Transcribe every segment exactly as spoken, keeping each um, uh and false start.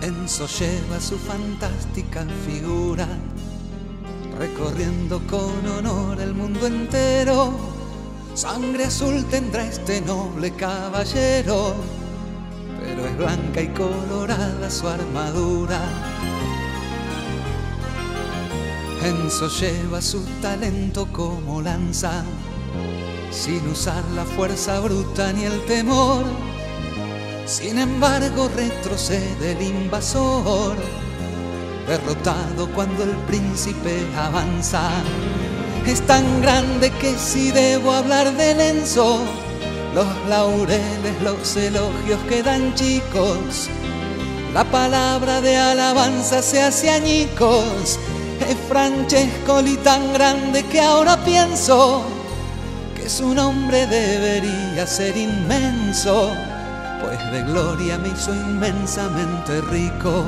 Enzo lleva su fantástica figura, recorriendo con honor el mundo entero. Sangre azul tendrá este noble caballero, pero es blanca y colorada su armadura. Enzo lleva su talento como lanza, sin usar la fuerza bruta ni el temor. Sin embargo retrocede el invasor, derrotado cuando el príncipe avanza. Es tan grande que si debo hablar de Enzo, los laureles, los elogios quedan chicos, la palabra de alabanza se hace añicos. Es Francescoli tan grande que ahora pienso que su nombre debería ser inmenso, pues de gloria me hizo inmensamente rico.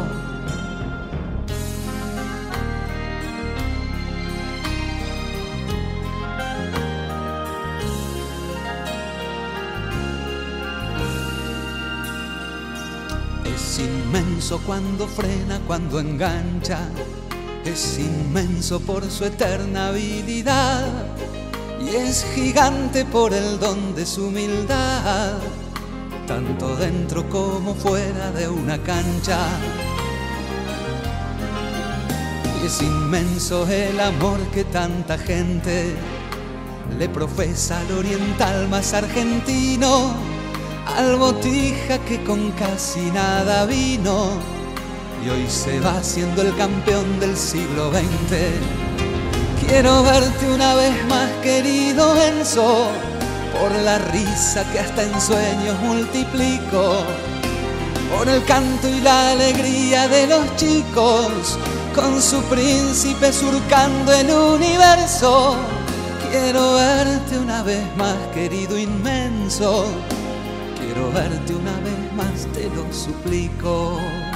Es inmenso cuando frena, cuando engancha, es inmenso por su eterna habilidad, y es gigante por el don de su humildad, tanto dentro como fuera de una cancha. Y es inmenso el amor que tanta gente le profesa al oriental más argentino, al Botija que con casi nada vino y hoy se va haciendo el campeón del siglo veinte. Quiero verte una vez más, querido Enzo, por la risa que hasta en sueños multiplico, por el canto y la alegría de los chicos, con su príncipe surcando el universo. Quiero verte una vez más, querido inmenso, quiero verte una vez más, te lo suplico.